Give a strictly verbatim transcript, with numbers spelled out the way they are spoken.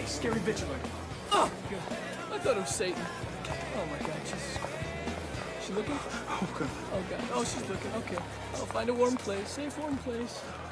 scary bitch alert. Oh, God. I thought it was Satan. Oh, my God, Jesus Christ. She looking? Oh, God. Oh, God. Oh, she's looking. Okay. I'll find a warm place. Safe, warm place.